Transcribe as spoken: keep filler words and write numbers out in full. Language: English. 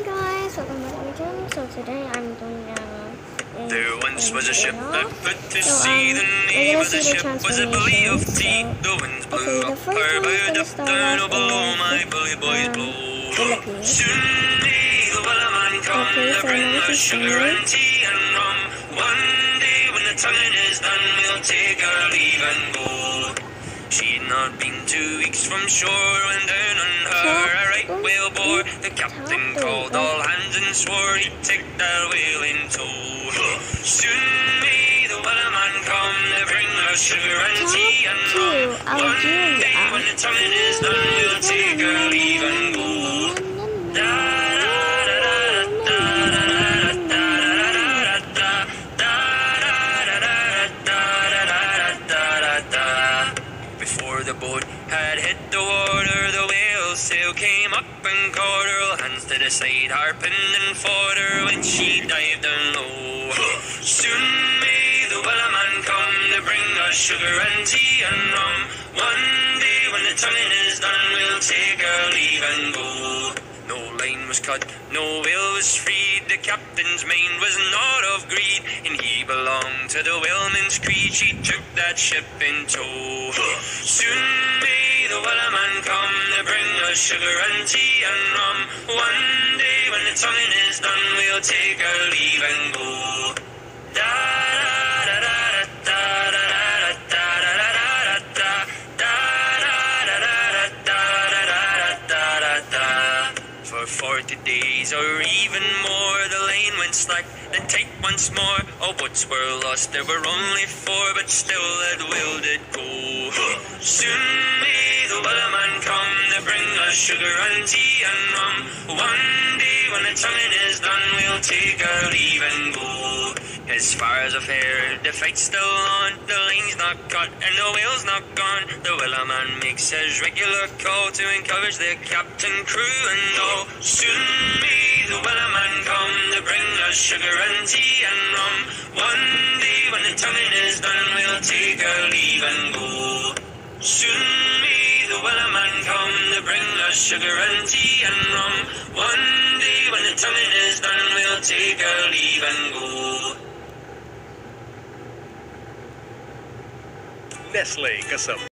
Hi guys, welcome back to my channel. So today I'm doing uh, There once was a ship that put to so, sea. um, The we're name gonna of the see the ship was a belly of transformation. tea. So, The winds blew okay, the up first her one is bow, gonna up start down, off oh below my with bully boys um, blow. Philippines. Soon may the wellerman come Okay, to so bring now us she's sugar singing. and tea and rum. One day when the tonguing is done, we'll take our leave and go. She'd not been two weeks from shore when down on her a right whale bore. The captain called all hands and swore he'd take that whale in tow. Soon may the wellerman come to bring us sugar and tea and rum. One day when the tonguing is done, we'll take our leave and go. Before the boat had hit the water, the whale's sail came up and caught her. All hands to the side, harping and fought her when she dived down low. Soon may the wellerman come to bring us sugar and tea and rum. One day when the tonguing is done, we'll take our leave and go. No line was cut, no whale was freed. The captain's mind was not of greed, and he belonged to the whaleman's creed. She took that ship in tow. Soon may the wellerman come to bring us sugar and tea and rum. One day when the tonguing is done, we'll take our leave and go. Da da da da da da da da da da da da da da. For forty days or even more, the line went slack, then tight once more. All boats were lost, there were only four, but still that whale did go. Soon may the wellerman come to bring us sugar and tea and rum. One day when the tonguing is done, we'll take our leave and go. As far as I've heard, the fight's still on. The line's not cut and the whale's not gone. The wellerman makes his regular call to encourage the captain, crew and all. Soon may the wellerman come to bring us sugar and tea and rum. One day when the tonguing is done, we'll take our leave and go. Soon may the wellerman come to bring us sugar and tea and rum. One day when the tonguing is done, we'll take our leave and go. Nestle, kasam